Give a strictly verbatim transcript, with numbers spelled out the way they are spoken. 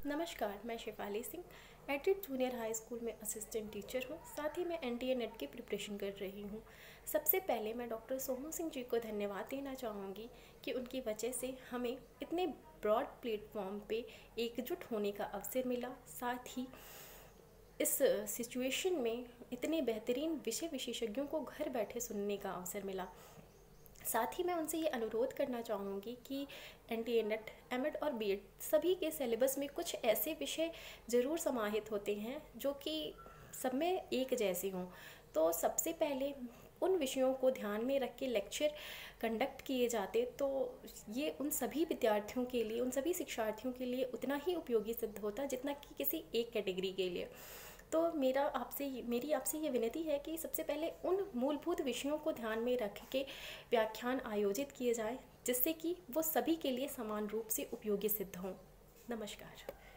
नमस्कार, मैं Shifali Singh aided junior high school में असिस्टेंट टीचर हूँ। साथ ही मैं एन टी ए नेट की प्रिपरेशन कर रही हूँ। सबसे पहले मैं डॉक्टर सोमू सिंह जी को धन्यवाद देना चाहूँगी कि उनकी वजह से हमें इतने ब्रॉड प्लेटफॉर्म पे एकजुट होने का अवसर मिला। साथ ही इस सिचुएशन में इतने बेहतरीन विषय विशेषज्ञों को घर बैठे सुनने का अवसर मिला। साथ ही मैं उनसे ये अनुरोध करना चाहूँगी कि N T A NET, M Ed और बी एड सभी के सिलेबस में कुछ ऐसे विषय ज़रूर समाहित होते हैं जो कि सब में एक जैसे हों। तो सबसे पहले उन विषयों को ध्यान में रख के लेक्चर कंडक्ट किए जाते तो ये उन सभी विद्यार्थियों के लिए, उन सभी शिक्षार्थियों के लिए उतना ही उपयोगी सिद्ध होता जितना कि किसी एक कैटेगरी के लिए। तो मेरा आपसे मेरी आपसे ये विनती है कि सबसे पहले उन मूलभूत विषयों को ध्यान में रख के व्याख्यान आयोजित किए जाएं जिससे कि वो सभी के लिए समान रूप से उपयोगी सिद्ध हों। नमस्कार।